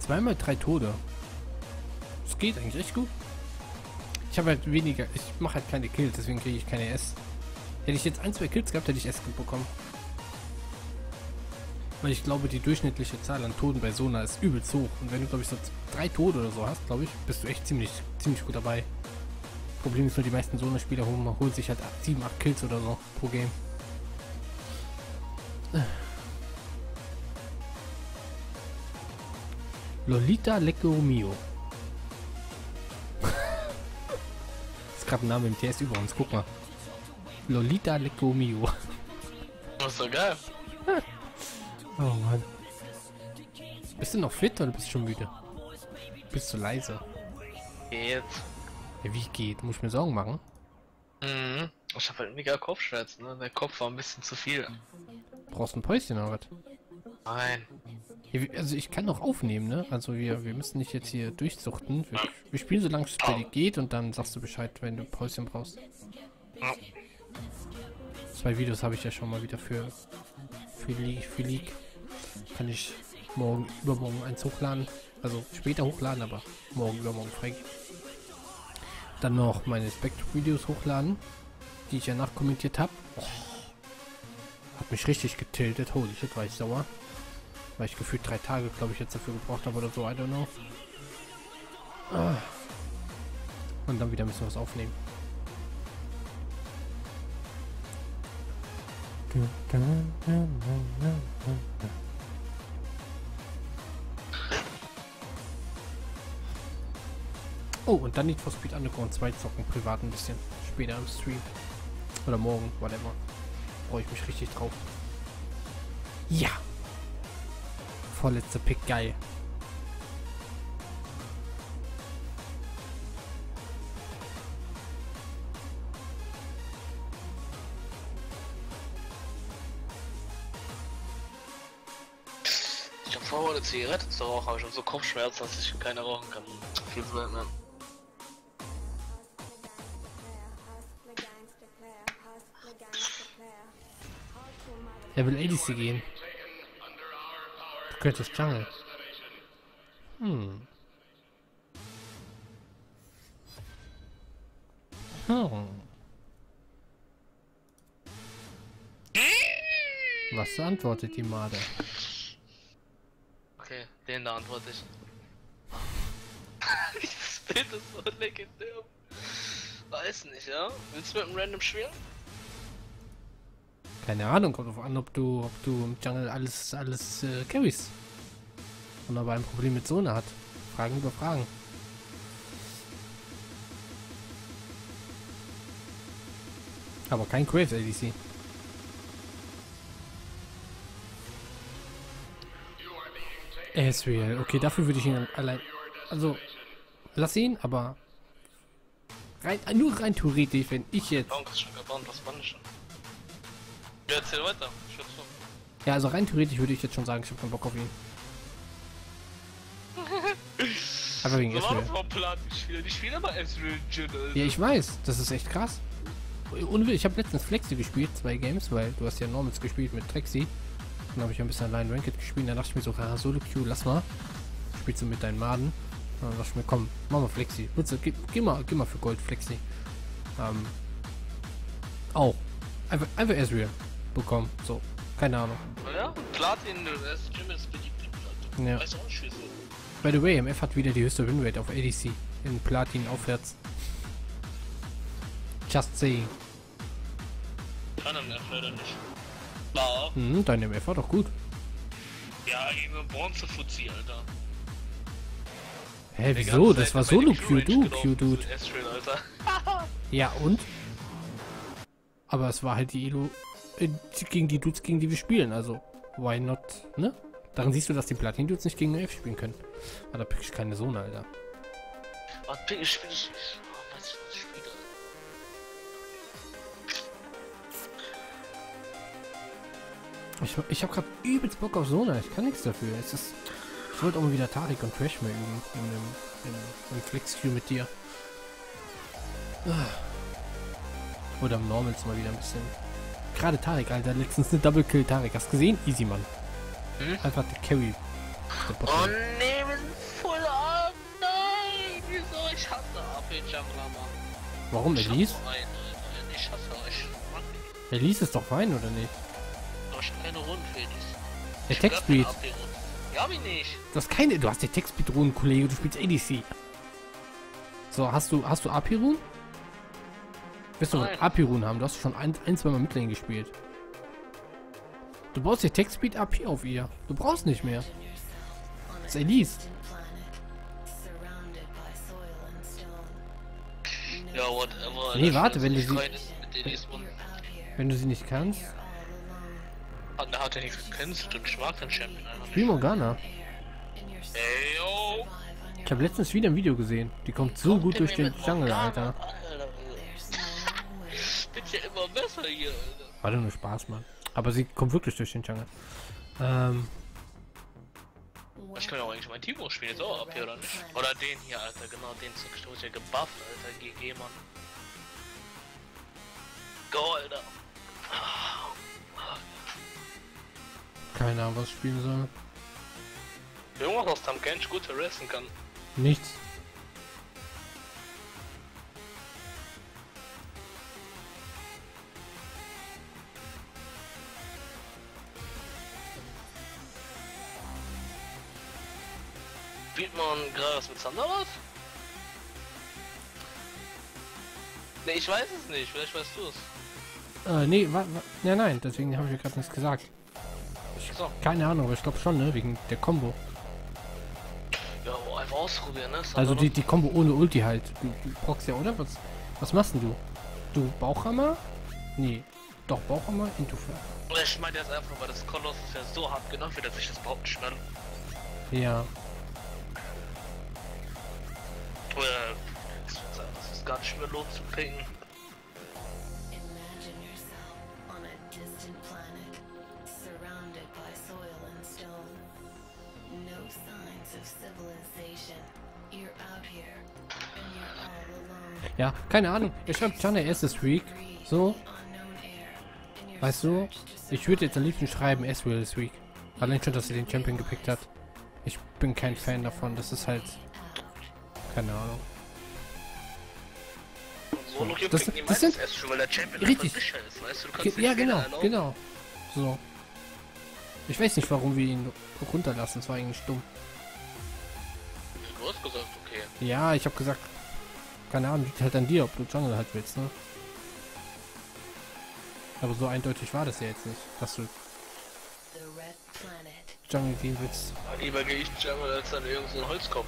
zweimal 3 Tode. Das geht eigentlich echt gut. Ich habe halt weniger, ich mache halt keine Kills, deswegen kriege ich keine S. Hätte ich jetzt 1, 2 Kills gehabt, hätte ich S bekommen. Weil ich glaube, die durchschnittliche Zahl an Toten bei Sona ist übelst hoch. Und wenn du, glaube ich, so 3 Tode oder so hast, glaube ich, bist du echt ziemlich gut dabei. Problem ist nur, die meisten Sona-Spieler holen sich halt 7, 8 Kills oder so pro Game. Lolita Lecco Mio. Ist gerade ein Name im TS über uns, guck mal. Lolita Lecco Mio. Das ist doch geil. Oh Mann. Bist du noch fit oder bist du schon müde? Bist du leise? Geht. Ja, wie geht? Muss ich mir Sorgen machen? Mhm. Ich habe halt mega Kopfschmerzen, ne? Der Kopf war ein bisschen zu viel. Brauchst du ein Päuschen oder was? Nein. Ja, also ich kann noch aufnehmen, ne? Also wir müssen nicht jetzt hier durchsuchten. Wir spielen so lange es bei dir geht und dann sagst du Bescheid, wenn du ein Päuschen brauchst. Ja. 2 Videos habe ich ja schon mal wieder für League. Kann ich morgen, übermorgen eins hochladen. Also später hochladen, aber morgen, übermorgen frei. Dann noch meine Spectre-Videos hochladen, die ich ja nachkommentiert habe. Oh, hat mich richtig getiltet. Holy shit, war ich sauer. Weil ich gefühlt 3 Tage, glaube ich, jetzt dafür gebraucht habe oder so. I don't know. Und dann wieder müssen wir was aufnehmen. Oh, und dann Need for Speed Underground 2 zocken, privat ein bisschen. Später im Stream. Oder morgen, whatever. Freue ich mich richtig drauf. Ja! Vorletzter Pick, geil. Ich habe vorher eine Zigarette zu rauchen, aber ich habe so Kopfschmerzen, dass ich keine rauchen kann. Viel zu weit, man. Er will ADC gehen. Du könntest Jungle. Was antwortet die Made? Okay, den da antworte ich. Dieses Bild ist so legendär. Weiß nicht, ja? Willst du mit einem Random spielen? Keine Ahnung, kommt drauf an, ob du im Jungle alles carries. Und ob er ein Problem mit Sona hat. Fragen über Fragen. Aber kein Graves ADC. Ezreal. Okay, dafür würde ich ihn allein... Also, lass ihn, aber... Nur rein theoretisch, wenn ich jetzt... Warum ist schon gebannt? Was bann ich schon? Ja, erzähl weiter. Ich höre zu. Ja, also rein theoretisch würde ich jetzt schon sagen, ich habe keinen Bock auf ihn. Einfach wegen Ezreal. Ich spiele aber Ezreal Jill. Ja, ich weiß. Das ist echt krass. Und ich habe letztens Flexi gespielt, 2 Games, weil du hast ja Normals gespielt mit Trexi. Dann habe ich ein bisschen allein Ranked gespielt. Dann dachte ich mir so, Solo Q, lass mal. Spielst du mit deinen Maden? Dann dachte ich mir, komm, mach mal Flexi. Geh mal für Gold Flexi. Auch. Einfach Ezreal bekommen. So, keine Ahnung. Ja, Platin, das Jim ist beliebt. Ja. Weiß auch nicht wieso. By the way, MF hat wieder die höchste Winrate auf ADC. In Platin aufwärts. Just saying. Kann er mir leider nicht. War. Dein MF war doch gut. Ja, eben Bronze-Fuzzi, Alter. Hä, wieso? Das war Solo Q, Q-Dude. Ja, und? Aber es war halt die Elo gegen die Dudes, gegen die wir spielen, also why not, ne? Daran siehst du, dass die Platin-Dudes nicht gegen F spielen können. Aber da pick ich keine Sona, Alter. Was pick ich? Weiß ich, was ich spiele. Ich hab grad übelst Bock auf Sona, ich kann nichts dafür. Ich wollte auch mal wieder Tarik und Trash mehr üben im Flex-Queue mit dir. Oder im Normals mal wieder ein bisschen. Gerade Tarik, Alter, letztens eine Double-Kill Tarik. Hast du gesehen? Easy, Mann. Einfach der Carry. Oh, nehmen Ich hasse AP Jungler, Mann. Warum? Elise? Ich hasse euch. Mann, Elise ist doch fein, oder nicht? doch schon eine Runde für dich. Der Textbeat. Ja, wie nicht. Du hast keine. Du hast die Textbeat-Runen, Kollege. Du spielst ADC. So, hast du AP-Runen? Wirst du Nein. AP-Runen haben? Du hast schon ein, zwei Mal Midlane gespielt. Du baust dir Textbeat AP auf ihr. Du brauchst nicht mehr. Das ist Elise. Ja, whatever. Nee, warte, wenn du sie- Mit Elise, Mann. Wenn du sie nicht kannst. Da hat er nichts gekennst und ich mag den Champion einfach Spiel nicht. Morgana. Ey, yo. Ich habe letztens wieder ein Video gesehen. Die kommt so gut durch den Jungle, Alter. Wird ja immer besser hier, Alter. War doch nur Spaß, Mann. Aber sie kommt wirklich durch den Jungle. Ich kann ja auch eigentlich mein Timo spielen, jetzt auch ab hier, oder nicht? Oder den hier, Alter, genau, den zu ja gebufft, Alter, GG, Mann. Go, Alter. Keine Ahnung, was ich spielen soll. Irgendwas aus Tam Kench gut harassen kann. Nichts. Spielt man gerade was mit Sandarat? Ne, ich weiß es nicht, vielleicht weißt du es. Nee, ja, nein, deswegen habe ich ja gerade nichts gesagt. So. Keine Ahnung, aber ich glaube schon, ne? Wegen der Combo. Ja, einfach ausprobieren, ne? Also die Combo ohne Ulti halt. Du brauchst ja, oder? Was machst denn du? Du Bauchhammer? Nee. Doch, Bauchhammer into Fire. Ich meine jetzt einfach, weil das Koloss ist ja so hart genug, wie dass ich das überhaupt nicht mehr. Ja. Das ist gar nicht mehr lohnt zu picken. Imagine yourself on a distant planet, surrounded by soil and stone. No signs of civilization. You're out here, and you're all alone. Ja, keine Ahnung. Er schreibt Janne erstes Week. So, Unknown air. In your weißt du, search to ich würde jetzt am liebsten schreiben Ezreal this Week. Allein schon, dass er den Champion gepickt hat. Ich bin kein Fan davon. Das ist halt. Keine Ahnung. So noch hier Das- picken die das meistens sind- erst schon, weil der Champion richtig. einfach sicher ist, weißt du? Du kannst Ja, nicht genau, Fehler erlauben. genau. So. Ich weiß nicht, warum wir ihn runterlassen. Das war eigentlich dumm. Du hast gesagt, okay. Ja, ich habe gesagt, keine Ahnung, liegt halt an dir, ob du Jungle halt willst, ne? Aber so eindeutig war das ja jetzt nicht, dass du the red planet. Jungle gehen willst. Lieber gehe ich Jungle als dann irgend so ein Holzkopf.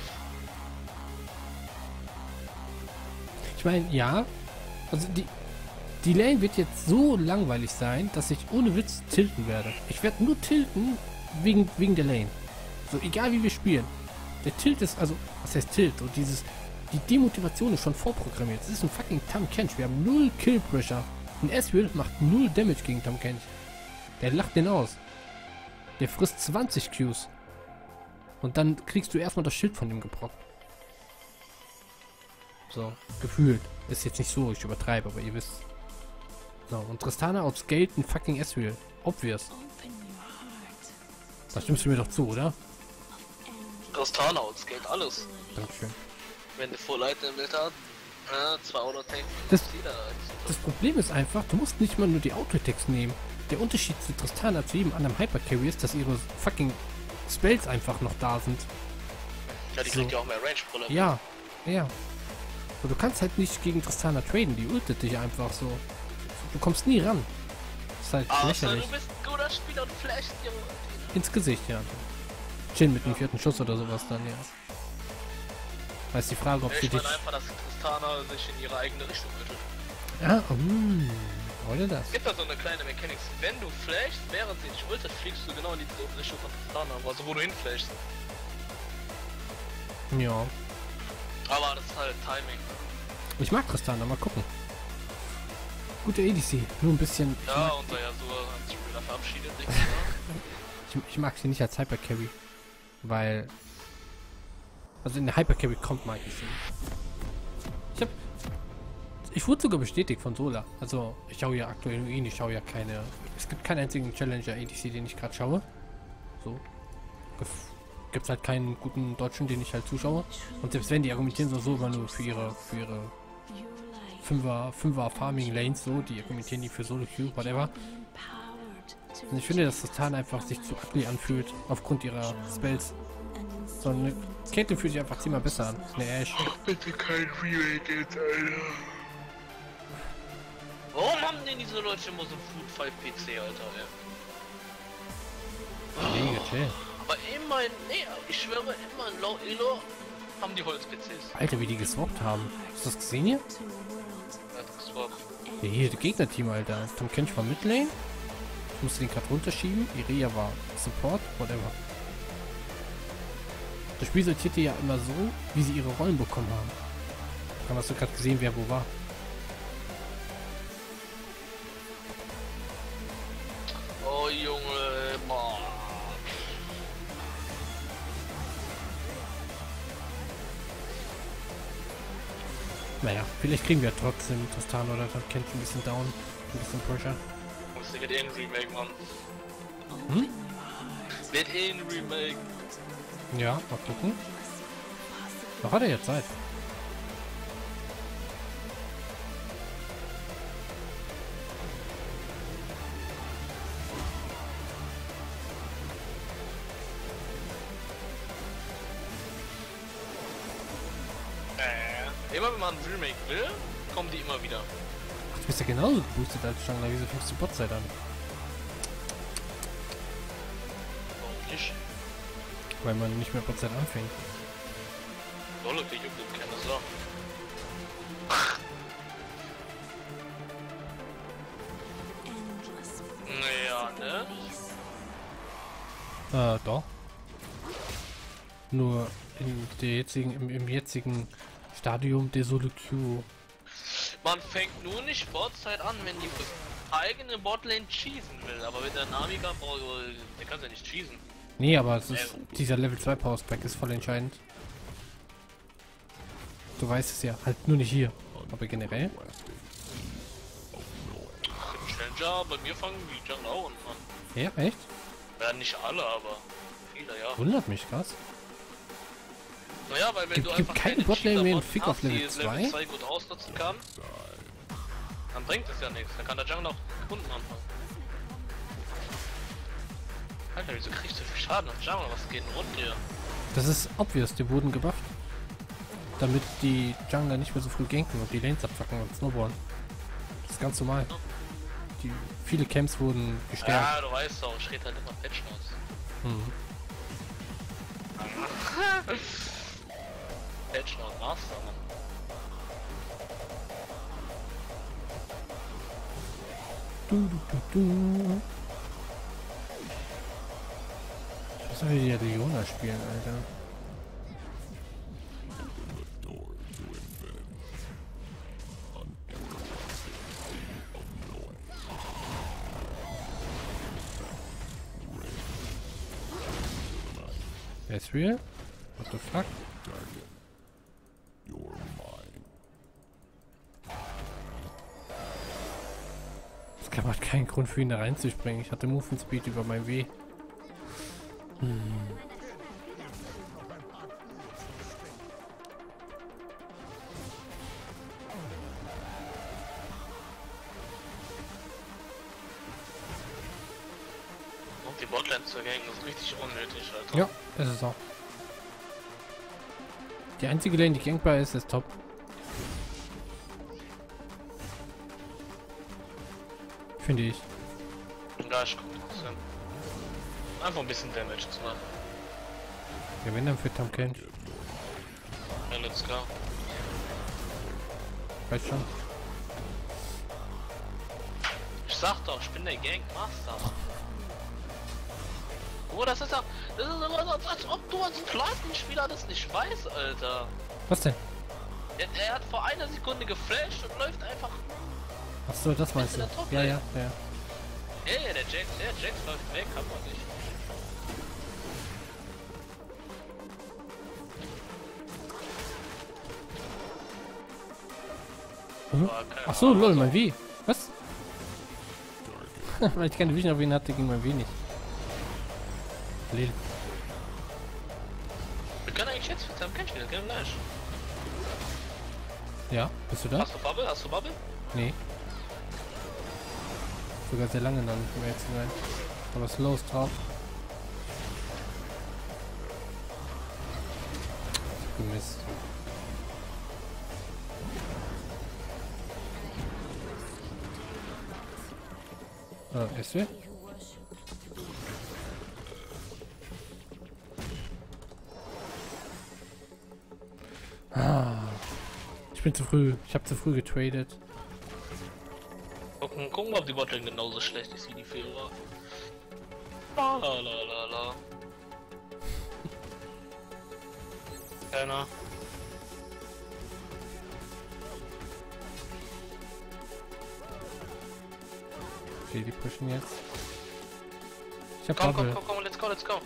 Ich meine, ja, also die Lane wird jetzt so langweilig sein, dass ich ohne Witz tilten werde. Ich werde nur tilten wegen der Lane. So, egal wie wir spielen. Der Tilt ist, also, was heißt Tilt? So die Demotivation ist schon vorprogrammiert. Es ist ein fucking Tahm Kench. Wir haben 0 Kill Pressure. Ein Ezreal macht 0 Damage gegen Tahm Kench. Der lacht den aus. Der frisst 20 Qs. Und dann kriegst du erstmal das Schild von dem gebrockt. So, gefühlt. Ist jetzt nicht so, ich übertreibe, aber ihr wisst. So, und Tristana outscaled ein fucking Ezreal. Obvious. Da stimmst du mir doch zu, oder? Tristana und geht alles. Dankeschön. Wenn du Full Light im Bild hast, 200 Tank. Das- Das Problem ist einfach, du musst nicht mal nur die Auto-Attacks nehmen. Der Unterschied zu Tristana zu jedem anderen Hypercarry ist, dass ihre fucking Spells einfach noch da sind. Ja, die So. kriegt ja auch mehr Range pro Level. Ja, ja. So, du kannst halt nicht gegen Tristana traden, die ultet dich einfach so. Du kommst nie ran. Das ist halt Außer lächerlich. du bist ein guter Spieler und flashst dir. Ins Gesicht, ja. Chin mit dem 4. Schuss oder sowas dann, ja. Da ist die Frage, ob sie Ich dich... meine einfach, dass Tristana sich in ihre eigene Richtung richtet. Ah, oder das? Es gibt da so eine kleine Mechanik. Wenn du flashst, während sie dich ultet, fliegst du genau in die Richtung von Tristana. Also wo du hinflashst. Ja. Aber das ist halt Timing. Ich mag Tristana, mal gucken. Gute ADC, nur ein bisschen... Ja, und da ja so hat sich wieder verabschiedet. Digga, ne? Ich mag sie nicht als Hypercarry, weil... Also in der Hypercarry kommt mal ADC. Ich wurde sogar bestätigt von Sola. Also ich schaue ja aktuell nur ihn, ich schaue ja keine... Es gibt keinen einzigen Challenger ADC, den ich gerade schaue. So. gibt es halt keinen guten Deutschen, den ich halt zuschaue. Und selbst wenn, die argumentieren so immer nur für ihre Fünfer Farming Lanes, so, die argumentieren die für Solo Queue, whatever. Und ich finde, dass das Tarn einfach sich zu ugly anfühlt, aufgrund ihrer Spells. So eine Kette fühlt sich einfach ziemlich besser an. Eine Ash. Ach, bitte kein Remake jetzt, Alter. Warum haben denn diese Leute immer so Food 5 PC, Alter, ey? Mega chill. Aber immer in, nee, ich schwöre, immer in Low Elo haben die Holz-PCs. Alter, wie die geswappt haben. Hast du das gesehen hier? Ja, das war... Ja, hier, das Gegnerteam, Alter. Tom Kench war Midlane. Ich musste den gerade runterschieben. Irea war Support, whatever. Das Spiel sortierte ja immer so, wie sie ihre Rollen bekommen haben. Dann hast du gerade gesehen, wer wo war. Oh, Junge, Mann. Naja, vielleicht kriegen wir trotzdem Tostan oder Tom Kench ein bisschen down. Ein bisschen Pressure. Muss ich wird Remake, Mann. Hm? Wird Remake. Ja, mal gucken. Noch hat er ja Zeit. Immer wenn man ein Remake will, kommen die immer wieder. Ach, du bist ja genauso geboostet als Jungler. Wieso fängst du Botzeit an? Warum nicht? Weil man nicht mehr Botzeit anfängt. Dolle, der juckt dem keine Sau. Naja, ne? Doch. Nur in der jetzigen, im jetzigen Stadium der Solo Queue. Man fängt nur nicht Botzeit an, wenn die eigene Botlane cheesen will. Aber wenn der Namiga braucht, der kann ja nicht cheesen. Nee, aber es ist, dieser Level 2 Power Spec ist voll entscheidend. Du weißt es ja, halt nur nicht hier. Aber generell. Challenger, bei mir fangen die Jungler auch an. Ja, echt? Ja, nicht alle, aber viele, ja. Wundert mich krass. Naja, weil wenn du Gibt einfach keine Botlane mehr in Cheater-Bot Fick auf hast, die Level 2? Level 2 gut ausnutzen kann, dann bringt es ja nichts. Dann kann der Jungler auch Kunden anfangen. Alter, wieso kriegst du viel Schaden auf Jungler? Was geht denn rund hier? Das ist obvious, die wurden gebufft. Damit die Jungler nicht mehr so früh ganken und die Lanes abfacken und snowballen. Das ist ganz normal. Viele Camps wurden gestärkt. Ja, du weißt doch, ich rede halt immer Patch aus. Mhm. Patch aus Master, Mann. Du. Ich muss mal wieder Leona spielen, Alter. That's real? What the fuck? Es gab halt keinen Grund für ihn da reinzuspringen. Ich hatte Movement Speed über mein W. Und die Botlane zu ganken ist richtig unnötig, Alter. Ja, das ist auch. Die einzige Lane, die gankbar ist, ist top. Finde ich. Ja, ich guck das hin. Einfach ein bisschen Damage zu machen. Ja, wenn dann für Tom Kench. Ja, let's go. Weißt schon. Ich sag doch, ich bin der Gang Master. Oh, das ist ja. Das ist immer so, als ob du als Plattenspieler das nicht weißt, Alter. Was denn? Er hat vor einer Sekunde geflasht und läuft einfach. Achso, das meinst du. Ja. Ja, der Jax läuft weg, kann man nicht. Hm? Achso, lol, mein W. Was? Weil ich keine Vision auf ihn hatte, ging mein W nicht. Lil. können eigentlich jetzt für Sam Kench wieder, gell? Gleich. Ja, bist du da? Hast du Bubble? Hast du Bubble? Nee. Sogar sehr lange dann, um jetzt zu sein. Aber Slow ist drauf. Gemisst. Ist wir? Ich bin zu früh. Ich habe zu früh getradet. Gucken, ob die Botlane genauso schlecht ist wie die Führer. La la la la. Keiner. Okay, die pushen jetzt. Ich hab Komm, Bubble. komm, let's go, let's go.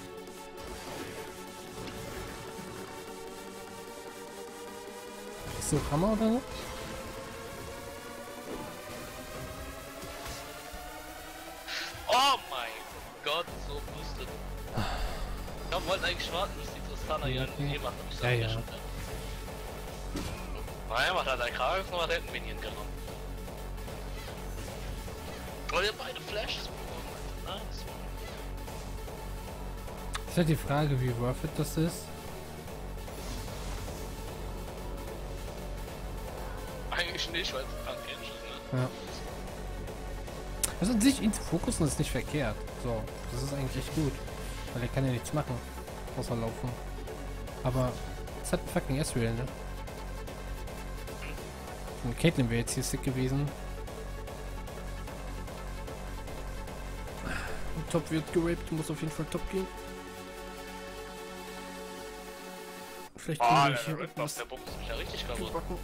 Ist so Hammer oder so? Oh mein Gott, so boosted. Ich wollte eigentlich warten, bis die Tristana ihren Heal macht. Ich sag ja schon. Naja, macht halt ein Kragen und hat einen Minion genommen. Oh, ihr habt beide Flashes bekommen. Nice. Ist halt die Frage, wie worth it das ist. Eigentlich nicht, weil es Punk Engine ist, ne? Ja. Also an sich ihn zu fokussen ist nicht verkehrt. So, das ist eigentlich echt gut. Weil er kann ja nichts machen. Außer laufen. Aber es hat fucking Ezreal, ne? Und Caitlyn wäre jetzt hier sick gewesen. Und Top wird geraped, muss auf jeden Fall Top gehen. Vielleicht können wir hier etwas der Bums ist mich ja richtig kaputt. backen.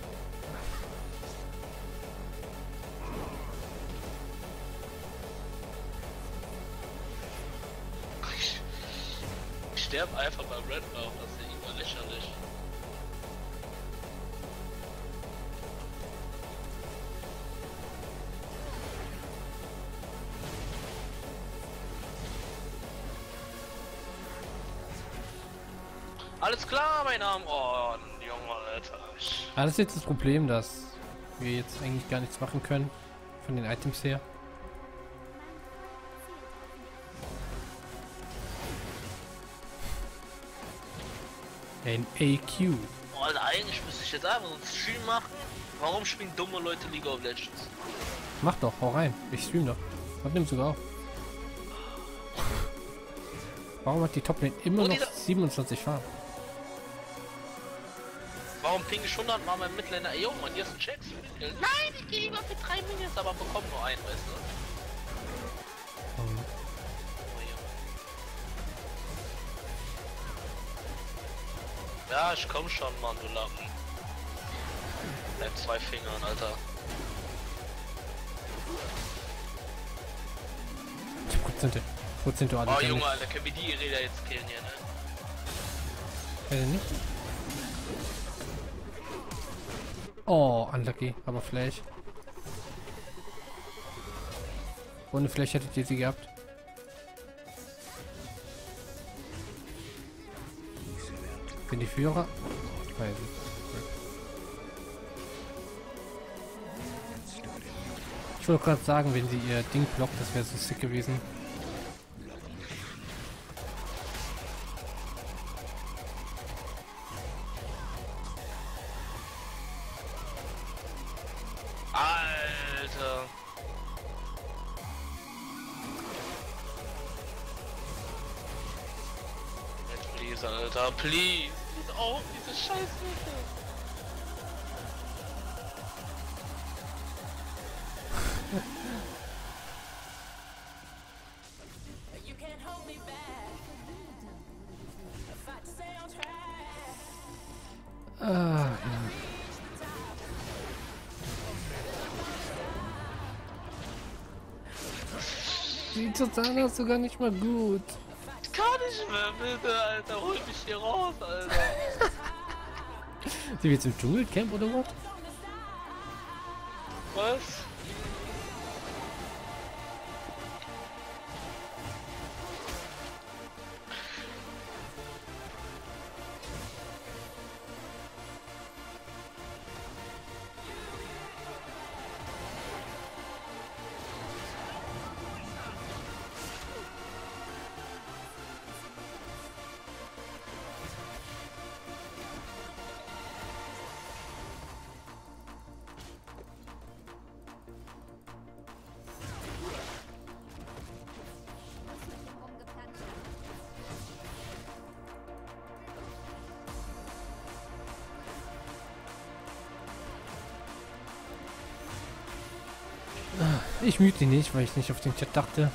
Ich sterbe einfach bei Red Buff, das ist ja immer lächerlich. Alles klar, mein Name. Oh, Junge, Alter. Ah, das ist jetzt das Problem, dass wir jetzt eigentlich gar nichts machen können. Von den Items her. Ein AQ. Oh, Alter, eigentlich müsste ich jetzt einfach so einen Stream machen. Warum spielen dumme Leute League of Legends? Mach doch, hau rein. Ich stream doch. Und nimm sogar auf. Warum hat die Toplane immer noch 27 Farben? Warum ping ich 100 Mal mein Midlaner? Ey, yo, Mann, hier ist ein Checks. Nein, ich gehe lieber für 3 Minions, aber bekomme nur einen, weißt du? Oh, Junge. Ja, ich komm schon, Mann, du Lappen. Mit 2 Fingern, Alter. Prozentual. Oh, Junge, Alter, können wir die Räder jetzt killen hier, ne? Nicht? Oh, unlucky, aber Flash. Ohne Flash hättet ihr sie gehabt. Sind die Führer? Weiß ich. Ich wollte gerade sagen, wenn sie ihr Ding blockt, das wäre so sick gewesen. Alter. Jetzt please, Alter, please. Please auf, diese Scheiße. You can't hold me back. If I stay on track. Ah, ja. Die Totana ist sogar nicht mal gut. Ich kann nicht mehr, bitte, Alter. Hol mich hier raus, Alter. Sind wir jetzt im Dschungelcamp oder what? Was? Ich mute die nicht, weil ich nicht auf den Chat dachte.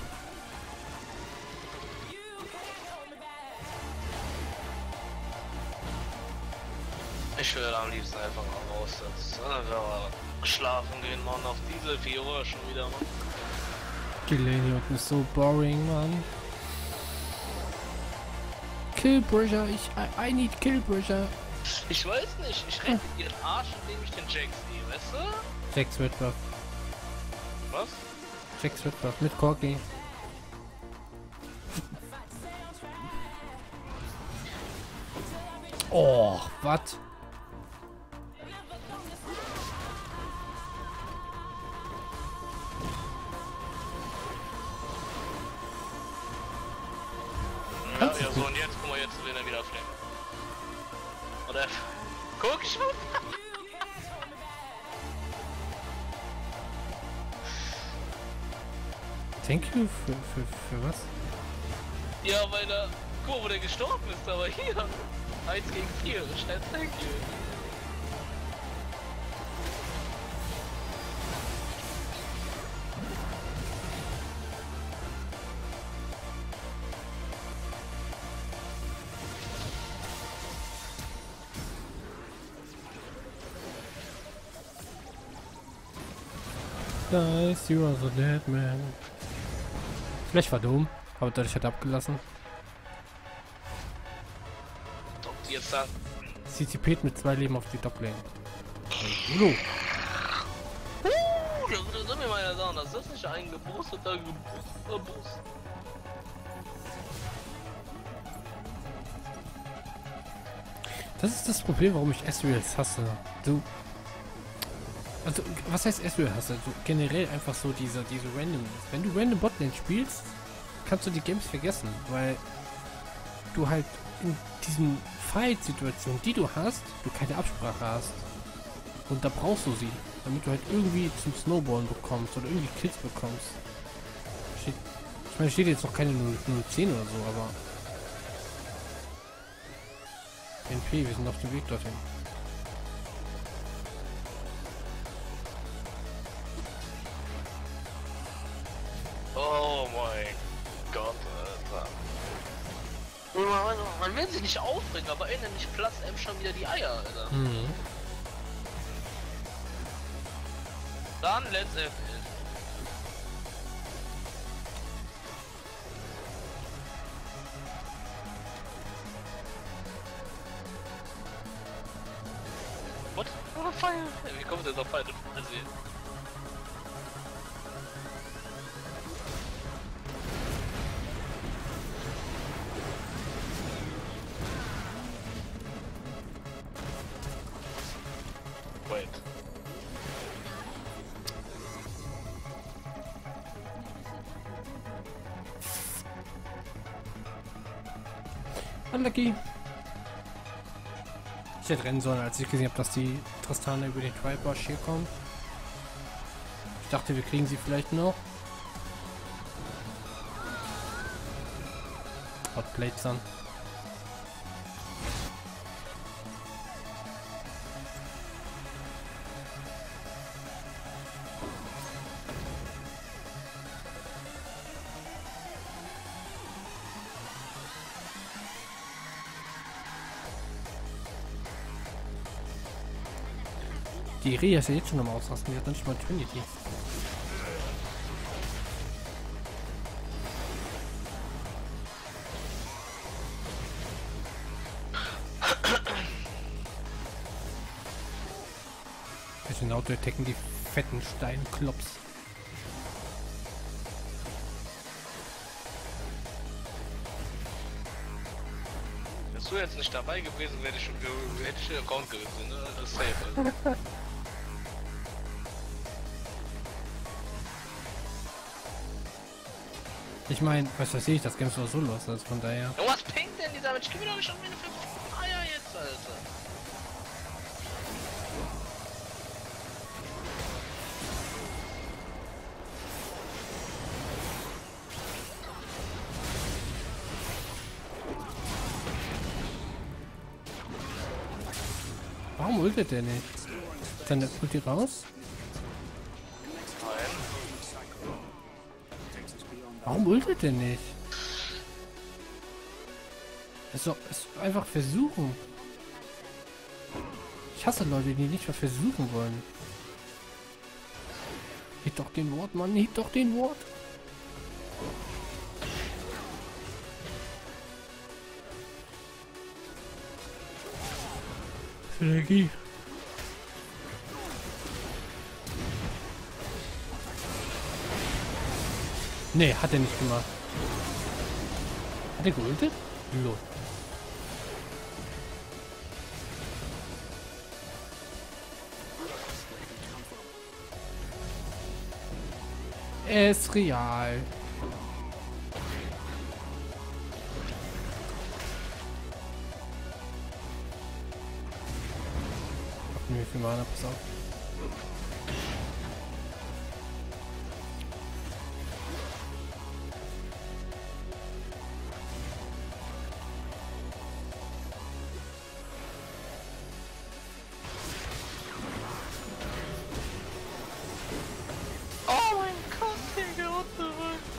Ich würde am liebsten einfach mal raussetzen. Einfach schlafen gehen, Mann. Auf diese 4 Uhr schon wieder, Mann. Gelände unten ist so boring, Mann. Kill Pressure, I need Kill Pressure. Ich weiß nicht, ich rette ihren Arsch, indem ich den Jack sehe, weißt du? Jax wird buff. Was? Jax wird buff mit Corky. Oh, was? Ja, so und jetzt, guck mal, jetzt will er wieder fliegen. Oder? Guck, ich muss. Thank you für was? Ja, weil er. Guck, wo der gestorben ist, aber hier. 1 gegen 4, schnell, thank you. Nice, you are the dead man. Vielleicht war dumm, aber dadurch hat er abgelassen. Doch, jetzt dann. CCP mit 2 Leben auf die Top-Lane. Hallo. Das soll mir mal ja sagen, das ist nicht ein geboosteter Boost. Das ist das Problem, warum ich Ezreals hasse. Also, was heißt Ezreal hasse? So generell einfach so diese Random. Wenn du Random Botlane spielst, kannst du die Games vergessen, weil du halt in diesen Fight-Situationen, die du hast, du keine Absprache hast. Und da brauchst du sie, damit du halt irgendwie zum Snowballen bekommst oder irgendwie Kills bekommst. Ich meine, steht jetzt noch keine 010 oder so, aber NP, wir sind auf dem Weg dorthin. Oh mein Gott, Alter. Man will sich nicht aufregen, aber innerlich platzt einem schon wieder die Eier, Alter. Mhm. Dann letztendlich. What? Oh, Fire! Wie kommt denn noch Fire Fantasy? Wait. Unlucky. Ich hätte rennen sollen, als ich gesehen habe, dass die Tristana über den Tribush hier kommt. Ich dachte, wir kriegen sie vielleicht noch. Hotblades an. Die Rea ist ja jetzt schon am Ausrasten, die hat nicht mal Trinity. Mit den Auto-Attacken die fetten Steinklops. Wärst du jetzt nicht dabei gewesen, hätte ich den Account gerissen, ne? Das ist safe, also. Ich meine, was weiß ich, das Game ist doch so los, also von daher. Ja, was pinkt denn dieser Mensch? Gib mir doch nicht schon meine 5 Eier jetzt, Alter. Warum ultet der nicht? Ist deine Ulti raus? Nein. Warum ultet der nicht? Es einfach versuchen. Ich hasse Leute, die nicht mal versuchen wollen. Hit doch den Wort, Mann. Hit doch den Wort. Synergie. Nee, hat er nicht gemacht. Hat er geultet? Lol. Ist real. Wie viel Mana, pass auf. Oh mein Gott, Digga, what the fuck?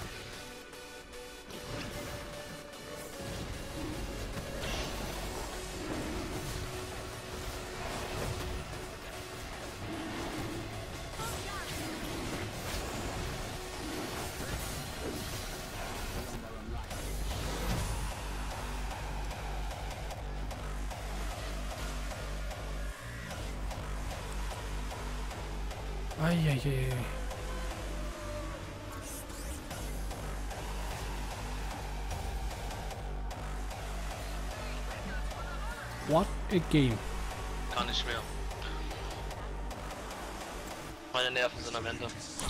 Eieiei. What a game. Kann nicht mehr. Meine Nerven sind am Ende.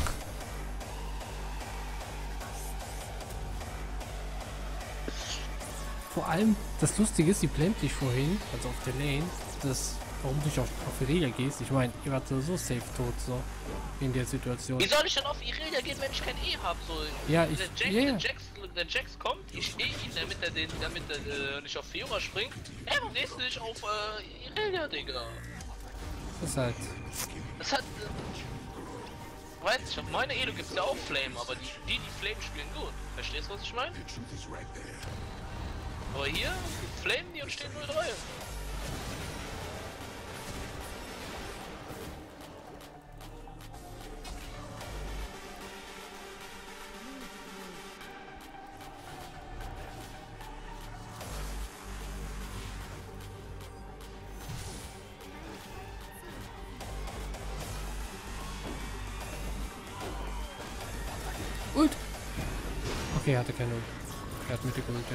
Vor allem, das Lustige ist, die blendet dich vorhin, also auf der Lane, das, warum du nicht auf Irelia gehst. Ich meine, ihr wart so safe tot, so, in der Situation. Wie soll ich denn auf Irelia gehen, wenn ich kein E hab? So, Ja, ich, der Jax kommt, ich ihn, damit er nicht auf Fiora springt. Ey, warum gehst du nicht auf Irelia, Digga? Das ist halt, Das hat... Weißt du, auf meiner Elo gibt's ja auch Flame, aber die Flame spielen gut. Verstehst du, was ich meine? Aber hier flamen die und stehen 0-3. Ult! Okay, er hatte keine Ult. Er hat Mitte geultet.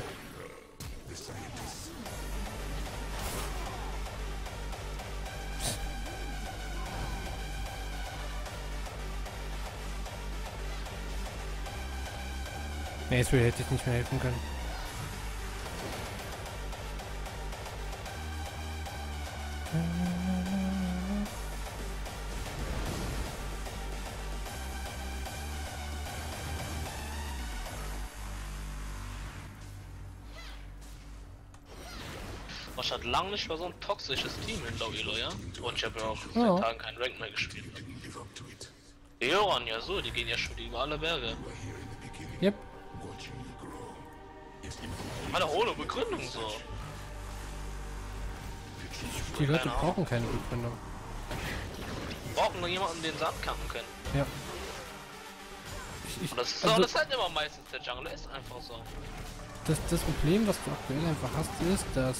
Nee, es hätte ich nicht mehr helfen können. Was hat lange nicht mehr so ein toxisches Team in Low Elo, ja? Und ich habe ja auch seit Ja. Tagen kein Rank mehr gespielt. Die Joran, ja so, die gehen ja schon über alle Berge. Yep. Alle ohne Begründung so. Die Leute Keine brauchen keine Begründung. Brauchen nur jemanden, den sie ankacken können. Ja. Und das ist also, das halt immer meistens, der Jungler ist einfach so. das Problem, was du aktuell einfach hast, ist, dass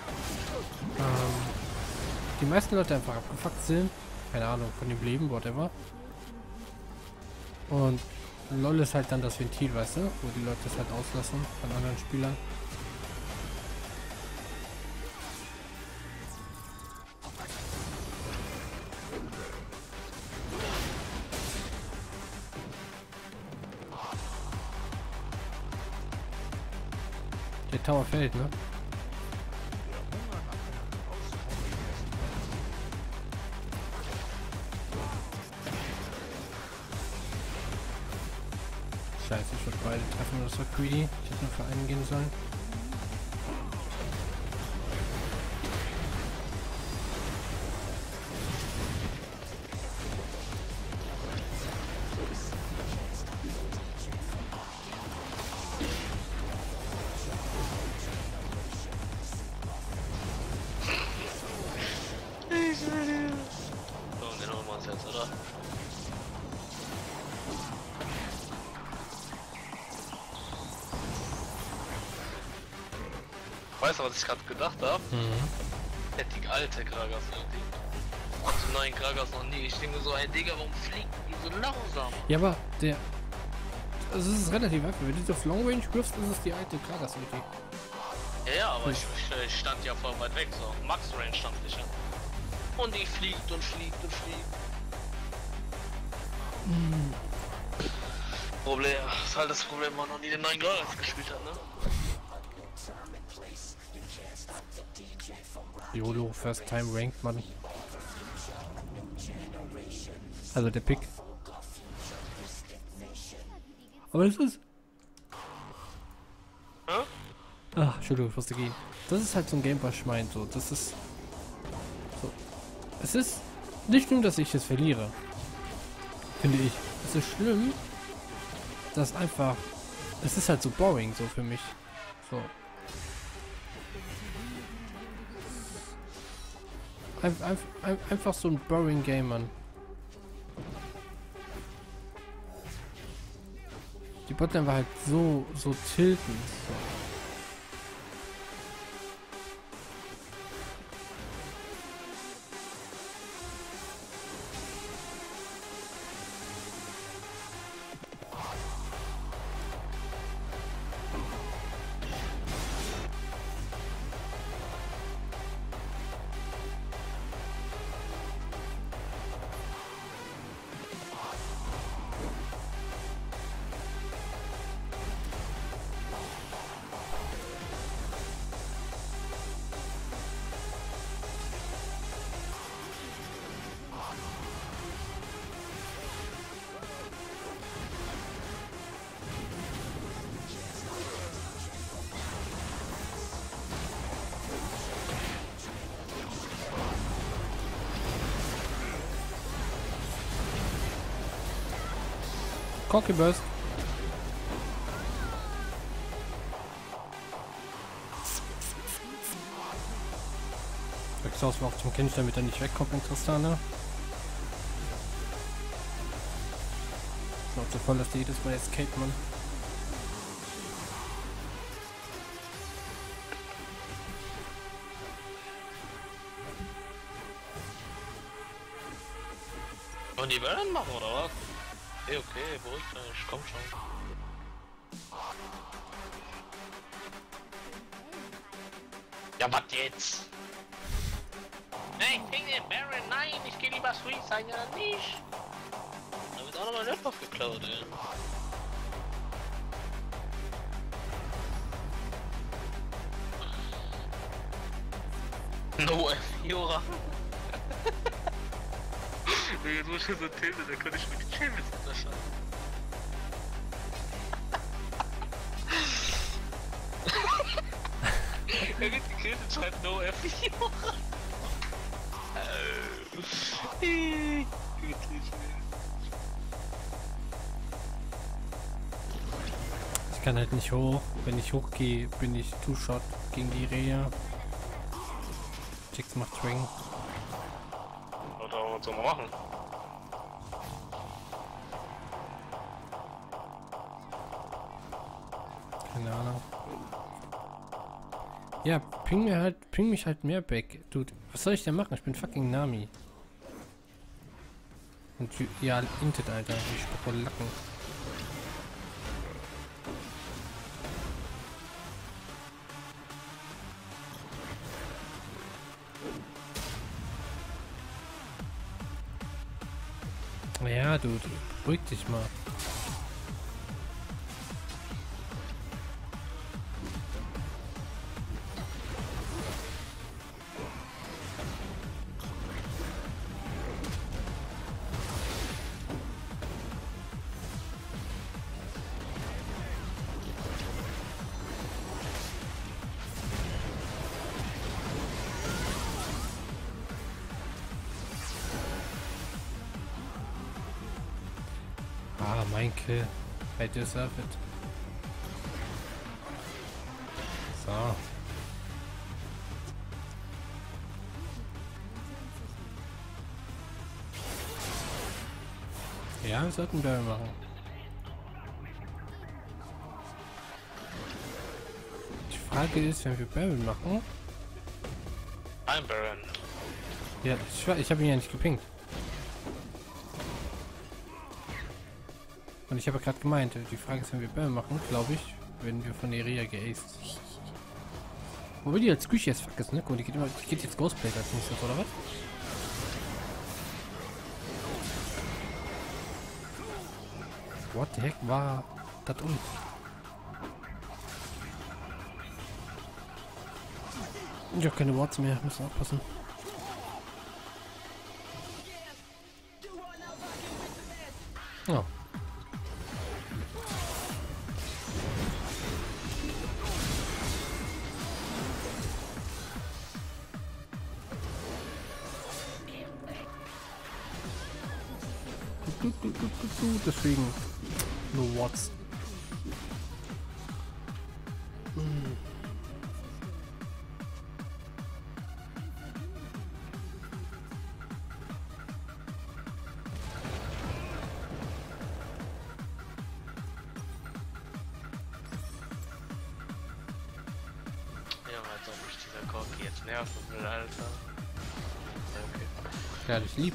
die meisten Leute einfach abgefuckt sind. Keine Ahnung, von dem Leben, whatever. Und LOL ist halt dann das Ventil, weißt du? Wo die Leute es halt auslassen von anderen Spielern. Der Tower fällt, ne? Scheiße, ich wollte beide treffen, das war greedy. Ich hätte nur für einen gehen sollen. weißt du, was ich gerade gedacht habe? Der die alte Gragas irgendwie. Die neuen Gragas noch nie. Ich denke so, ein Digga, warum fliegt die so langsam? Ja, aber der... Also es ist relativ einfach. Wenn du auf Long Range wirfst, ist es die alte Gragas ulti. Ja, aber ich stand ja voll weit weg, so. Max Range stand ich ja. Und die fliegt und fliegt und fliegt. Problem, das ist halt das Problem, wenn man noch nie den neuen Gragas gespielt hat, ne? YOLO, First Time Ranked, Mann. Also der Pick. Aber das ist... Hä? Ach, Entschuldigung, ich musste gehen. Das ist halt so ein Game, was ich meine, so. Das ist... So. Es ist nicht schlimm, dass ich es verliere. Finde ich. Es ist schlimm, dass einfach... Es ist halt so boring, so für mich. So. Einfach so ein boring Game, Mann. Die Botlane war halt so tiltend. So. Cocky Burst. Exhaust war auch zum Kind, damit er nicht wegkommt in Tristana. Schaut so voll, dass die jedes Mal escape, Mann. Und die werden machen, oder was? Okay, beruhigt euch, komm schon. Ja, was jetzt? Hey, ich krieg den Baron, nein, ich geh lieber Sweet sein, ja nicht. Da wird auch noch mal ein Laptop geklaut, ey. No Fiora. Jetzt muss ich so tilten, da kann ich mir die Champions unterscheiden. Er wird gekillt und schreibt No Fiora. Ich kann halt nicht hoch. Wenn ich hochgehe, bin ich Two-Shot gegen die Rehe. Jix macht Swing. Oder was soll man machen? Keine Ahnung. Ja, ping mich halt mehr back. Dude, was soll ich denn machen? Ich bin fucking Nami. Und ja, Intet, Alter. Die Spokolacken. Ja, Dude, beruhig dich mal. Ah, mein Kill. I deserve it. So. Ja, wir sollten Barrel machen. Ich Frage ist, wenn wir Baron machen. Ein Baron. Ja, ich habe ihn ja nicht gepinkt. Und ich habe gerade gemeint, die Frage ist, wenn wir Baron machen, glaube ich, werden wir von der Area geaced. Wobei die als Küche jetzt fuck ist, ne? Guck mal, die geht jetzt Ghostplate als nächstes, oder was? What the heck war das uns? Ich habe keine Wards mehr, müssen aufpassen. Oh. Deswegen nur Wards. Als ob mich dieser Corki jetzt nerven will, Alter. Okay. Ja, das lieb.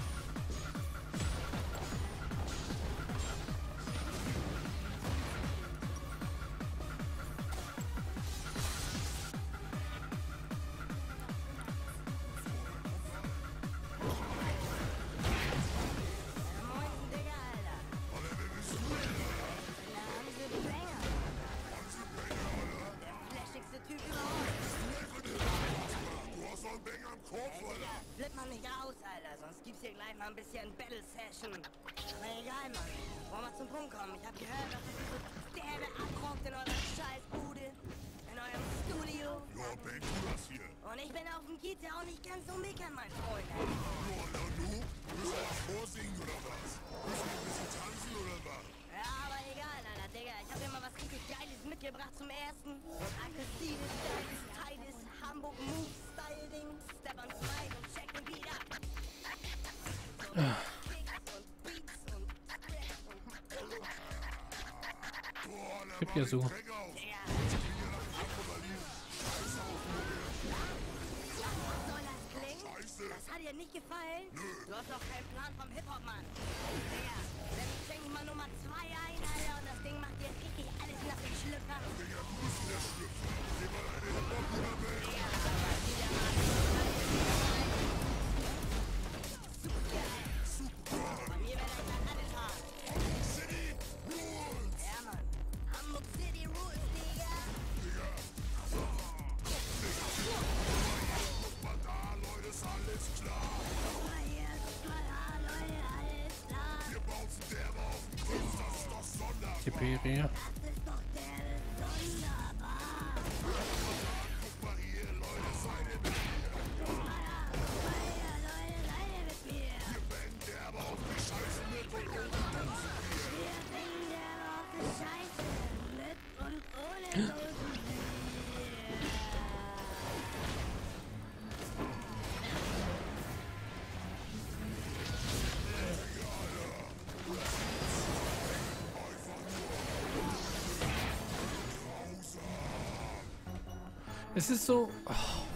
Flipp mal nicht aus, Alter, sonst gibt's hier gleich mal ein bisschen Battle-Session. Aber egal, Mann. Wollen wir zum Punkt kommen? Ich hab gehört, dass ihr so derbe abrockt in eurer Scheißbude. In eurem Studio. Ja, Ben, tu das hier. Und ich bin auf dem Kiez ja auch nicht ganz so meckern, mein Freund. Ja, na du? Müssen wir was vorsingen oder was? Müssen wir ein bisschen tanzen oder was? Ja, aber egal, Alter, Digga. Ich hab dir mal was richtig Geiles mitgebracht zum Ersten. Aggressives, geiles, tightes Hamburg-Move-Style-Ding. Step on Slide und check den Beat ab. So, Kicks und Beats und Scratch und... Boah, der Gib ja so. Dreck auf. Digga, soll das klingen? Scheiße. Das hat dir nicht gefallen? Du hast doch keinen Plan vom Hip-Hop, Mann. Digga, dann schenk ich mal Nummer 2 ein, Alter, und das Ding macht dir richtig alles nach den Schlüppern. Digga, du bist der Schlüpfer. Geh mal eine Hip-Hop-Bruder, Ben. Digga, aber wieder mal super geil. Bei mir wäre das dann alles hart. City Rules. Ja, Mann. Hamburg City Rules, Digga. Aber da, Leute, ist alles klar. Super, hier ist total, Leute, alles klar. Wir bouncen derbe auf den Kopf, das ist doch sonderbar. Tiberia. Das ist doch der wunderbar. Guck mal hier, Leute, seid ihr mit mir. Ja, Leute, seid mit mir. Wir bängen derbe auf die Scheiße mit und ohne Dosen. Wir bringen der auf die Scheiße. Mit und ohne Dosenbier. Es ist so. Oh,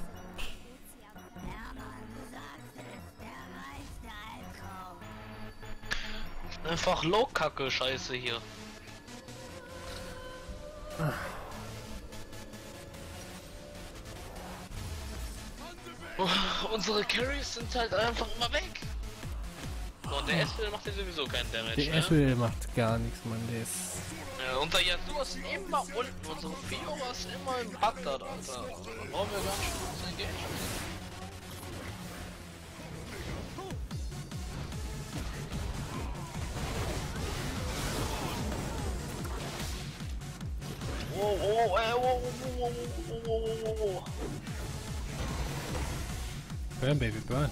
Hermann, du sagst es, der reichste Alkohol. Einfach Low-Kacke, Scheiße hier. Unsere Carries sind halt einfach immer weg. Und der S-Will macht ja sowieso keinen Damage. der Ne? Ashwell macht gar nichts, Mann. Der ist. Und der Yasuo ist immer unten. Unsere Fiora ist immer im Bagdad, Alter. Also, da brauchen wir gar nicht uns engagieren. Wow, wow, wow, wow, wow, wow, wow. Burn, Baby, burn.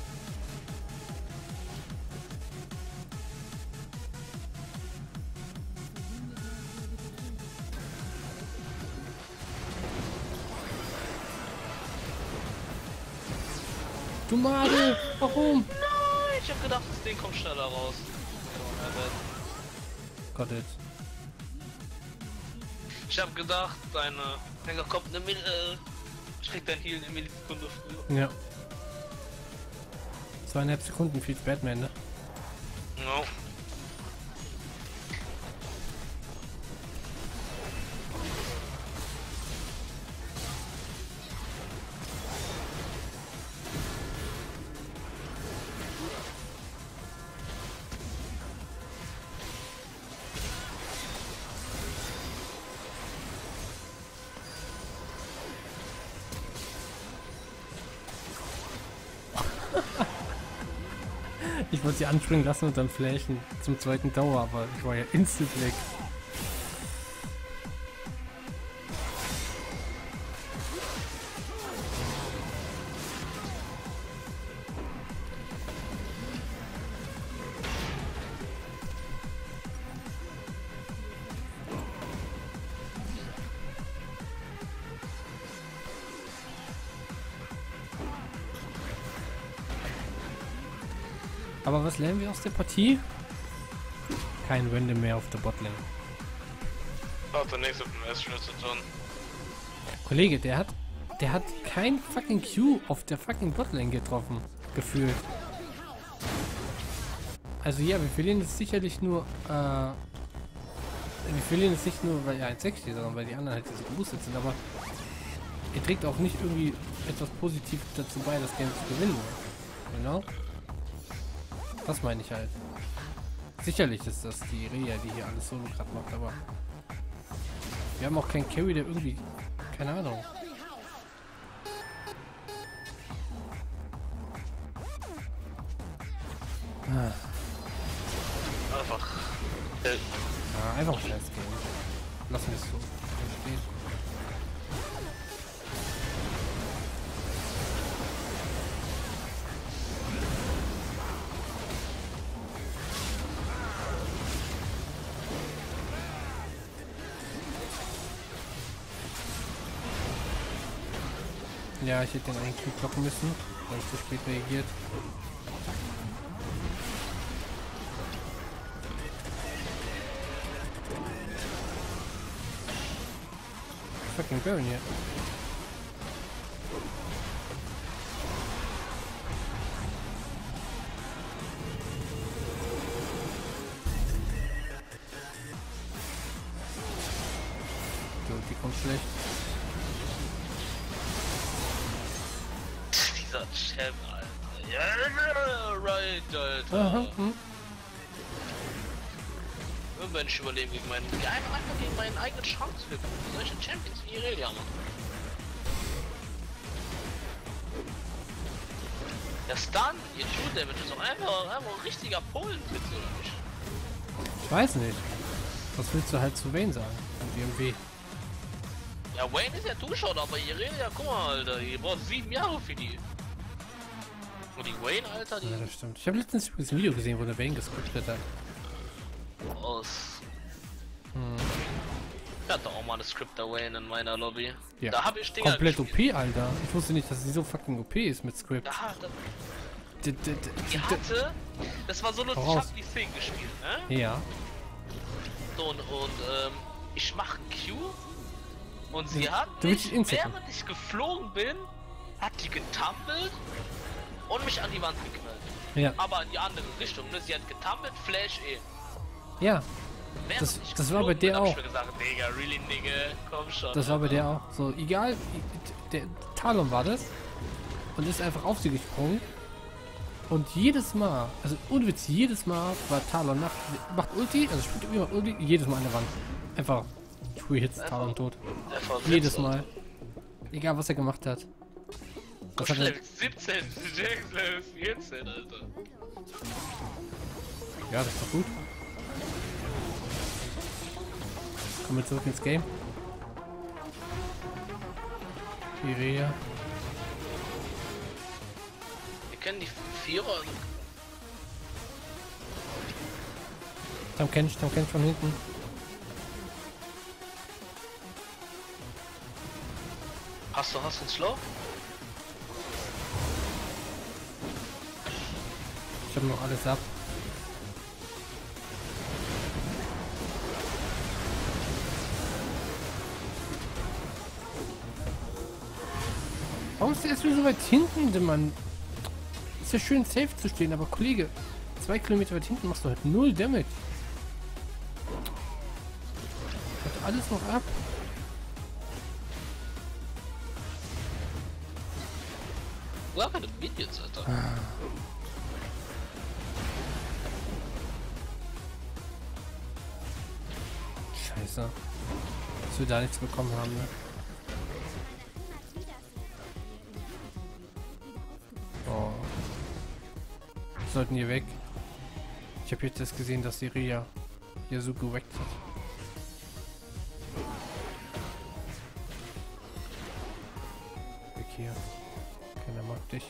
Du Made, warum? Nein, ich hab gedacht, das Ding kommt schneller raus. Gott jetzt. Ich hab gedacht, deine Dann kommt eine schlägt dein Heal eine Millisekunde früher. Ja. 2,5 Sekunden viel Batman, ne? No. Ich wollte sie anspringen lassen und dann flashen zum zweiten Tower, aber ich war ja instant weg. Aber was lernen wir aus der Partie? Kein Random mehr auf der Botlane. Hat nichts mit dem S-Schnitt zu tun. Kollege, der hat kein fucking Q auf der fucking Botlane getroffen. Gefühlt. Also ja, wir verlieren es sicherlich nur, wir verlieren es nicht nur, weil er 1-6 steht, sondern weil die anderen halt so geboostet sind, aber er trägt auch nicht irgendwie etwas positiv dazu bei, das Game zu gewinnen. Genau. Das meine ich halt. Sicherlich ist das die Reha, die hier alles solo gerade macht, aber wir haben auch keinen Carry, der irgendwie, keine Ahnung. Einfach. Ja, einfach scheiß gehen. Lassen wir es so stehen. Ja, ich hätte den eigentlich blocken müssen, weil ich zu spät reagiert. Fucking Baron hier. Die kommt schlecht. Dieser Champ, Alter. Ja, right, Alter. Aha, Irgendwann ich überleben gegen meinen. Ja, einfach gegen meinen eigenen Chance für solche Champions wie Irelia, Mann. Der Stun, ihr True Damage ist doch einfach ein richtiger Polenwitz, oder nicht? ich weiß nicht. Was willst du halt zu Vayne sagen? Und irgendwie. Ja, Wayne ist ja Two-Shot, aber Irelia, guck mal, Alter, ihr braucht 7 Jahre für die. Und die Wayne, Alter, die Ja, das stimmt. Ich habe letztens übrigens ein Video gesehen, wo der Vayne gescriptet hat. aus. Ich hatte auch mal eine Scripter Wayne in meiner Lobby. Ja. Da habe ich Dinger Komplett gespielt. OP, Alter. Ich wusste nicht, dass sie so fucking OP ist mit Script. Die hatte, das war so lustig, ich Voraus. hab die Thing gespielt, ne? Ja. So, und ich mache Q und sie hat Du willst mich, Instant. während ich geflogen bin, hat die getumbelt und mich an die Wand geknallt. Ja. Aber in die andere Richtung, ne? Sie hat getumbelt, Flash Ja. Während Das- ich das war bei geflogen der bin, hab ich auch. mir gesagt, Digga, really, Nigga, komm schon. Das war bei Alter. der auch. So, egal. Der Talon war das. Und ist einfach auf sie gesprungen. Und jedes Mal, also unwitz, jedes Mal war Talon macht Ulti, also spielt immer Ulti, jedes Mal an der Wand. Einfach 2 Hits, Talon tot. Einfach Jedes Witz, Mal. Egal was er gemacht hat. Was hat er, Level 17, James Level 14, Alter. ja, das ist doch gut. Kommen wir zurück ins Game. Irelia. Wir kennen die Vierer. Tam kennt von hinten. Hast du einen Slow? Ich habe noch alles ab. musst du erst wieder so weit hinten, Mann. Ist ja schön safe zu stehen, aber Kollege, 2 Kilometer weit hinten machst du halt 0 Damage. Hat alles noch ab. Wo keine Minions, Alter? Scheiße. Dass wir da nichts bekommen haben, ne? Oh. Wir sollten hier weg. Ich habe jetzt erst gesehen, dass die Ria hier so geweckt hat. Weg hier. Keiner mag dich.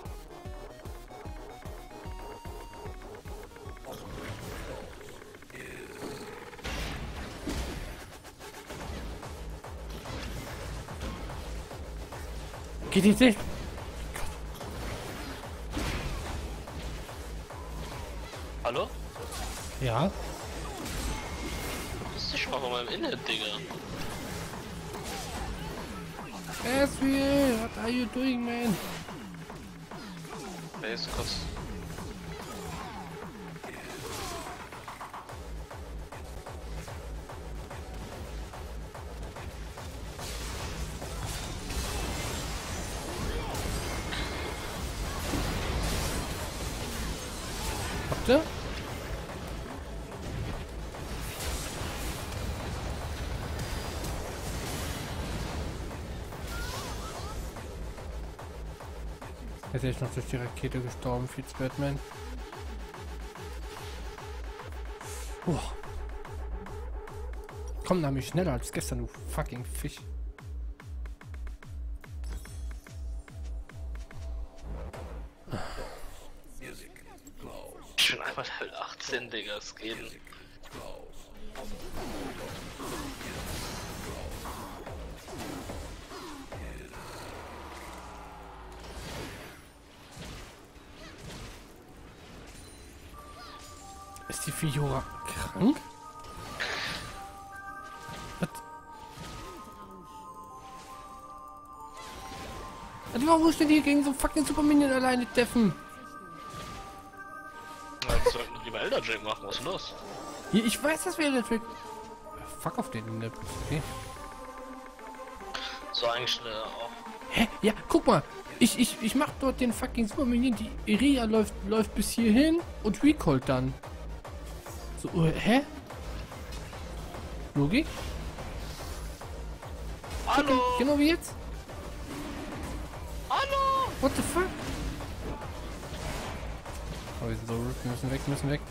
Geht jetzt nicht. Hallo? Ja. Das ist dich mal von meinem Inhalt, Digga. Asriel, what are you doing, man? Wer ist kurz? Habt ihr? Jetzt ist noch durch die Rakete gestorben, Fietz Batman. Komm, da mich schneller als gestern, du fucking Fisch. Ich bin einmal Level 18, Digga, es geht. Ist die Fiora krank? Was? Also warum steht die gegen so fucking Super Minion alleine deffen? Jetzt sollten wir lieber Elder Drake machen, was ist los? Hier, ich weiß, dass wir Electric... Fuck auf den Nip. Okay. So eigentlich schnell auch. Hä? Ja, guck mal. Ich mach dort den fucking Super Minion. Die Iria läuft bis hierhin und recallt dann. So, hä? Logik? Hallo! Genau wie jetzt? Hallo! What the fuck? Oh, wir sind so rude. Wir müssen weg.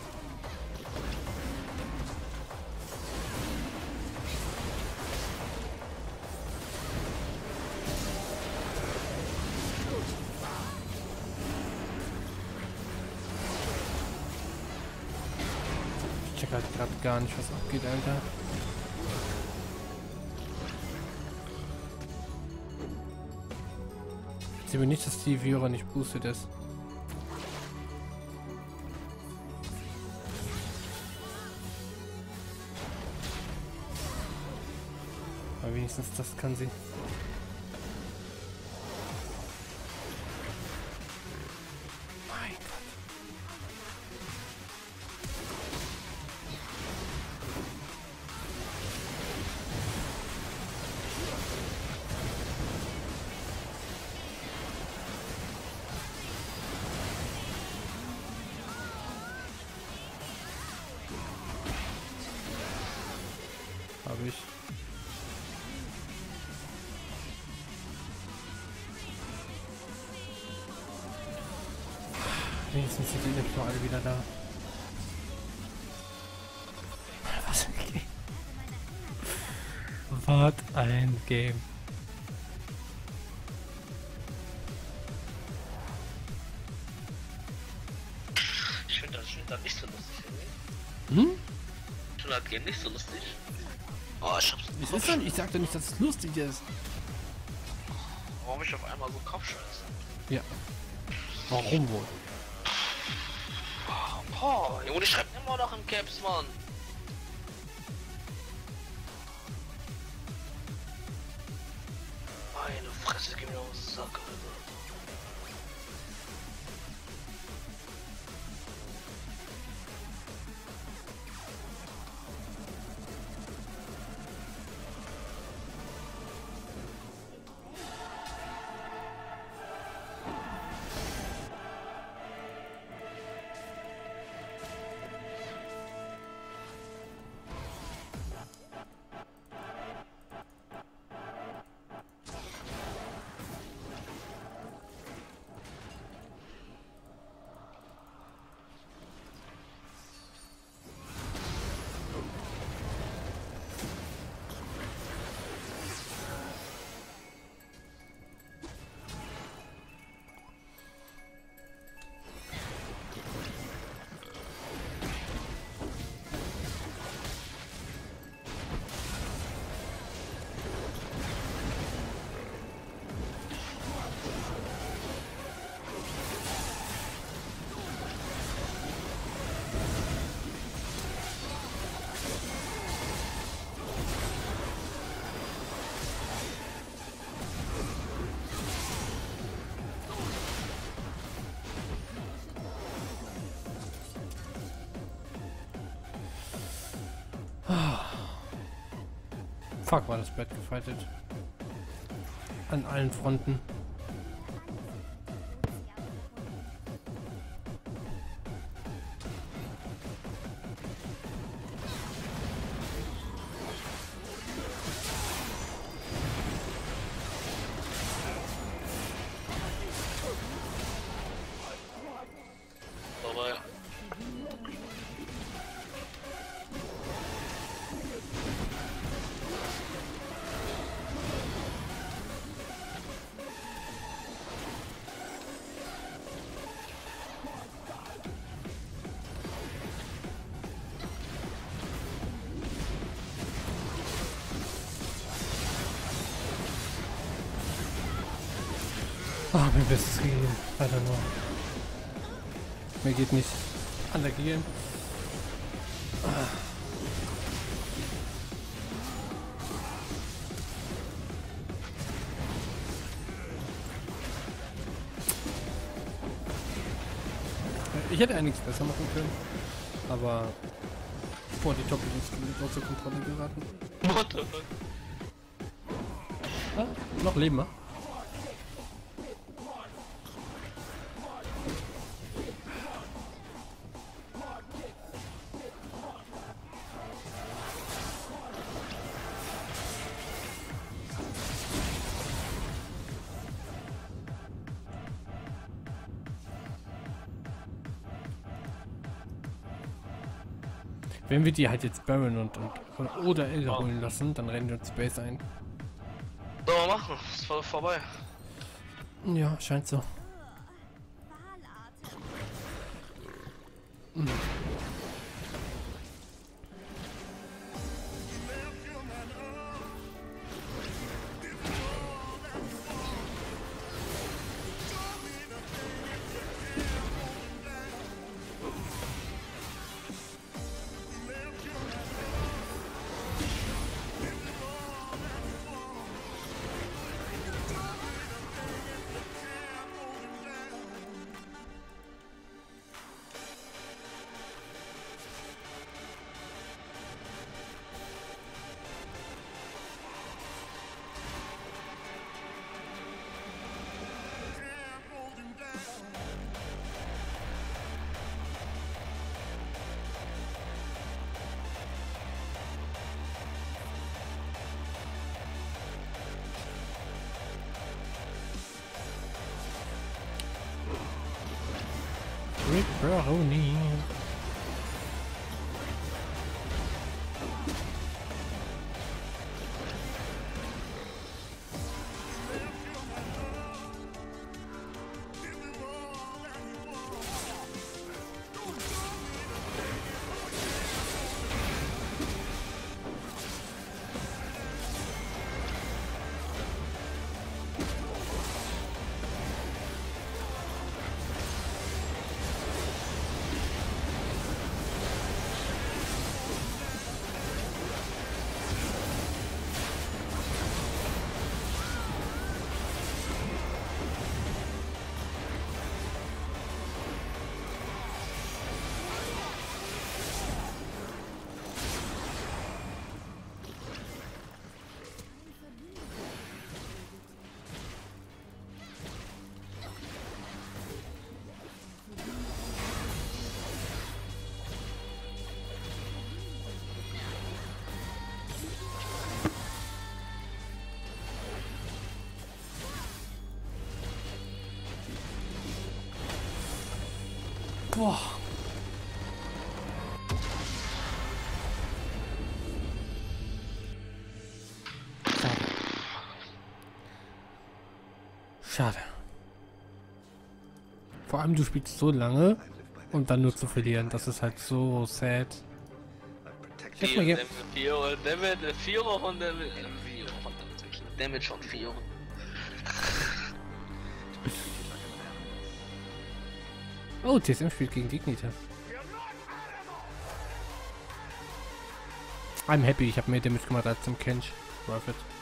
Ich check halt gerade gar nicht, was abgeht, Alter. Ich sehe mir nicht, dass die Fiora nicht boostet ist. Aber wenigstens das kann sie. Mein Gott. Habe ich. Wenigstens sind die nicht nur alle wieder da. Was ein Game. Was ein Game. Ich finde das nicht so lustig. Hm? Ich finde das Game nicht so lustig. Oh, ich hab's. Es ist doch, ich sag doch nicht, dass es lustig ist. Warum ich auf einmal so Kopfscheiße? Ja. Warum wohl? Oh, Junge, die schreibt immer noch im Caps, Mann. Meine Fresse, gib mir auf den Sack, Alter. Fuck, war das Bett gefightet. An allen Fronten. Vorbei. Ah, mir Bestes gegeben. Alter, nur. Mir geht nicht attackieren. Ich hätte einiges besser machen können, aber boah, die Top-Skills sind außer Kontrolle geraten. What the fuck? Ah, noch leben wir. Wenn wir die halt jetzt Baron und oder Elder holen lassen, dann rennen wir uns Space ein. So, machen. Es war vorbei. Ja, scheint so. Rick Brownie. Boah. Schade. Schade. Vor allem, du spielst so lange und dann nur zu verlieren. Das ist halt so sad. Ich hab mal hier... Damage von 4. Oh, TSM spielt gegen Dignitas. I'm happy, ich habe mehr Damage gemacht als zum Kench. Worth it.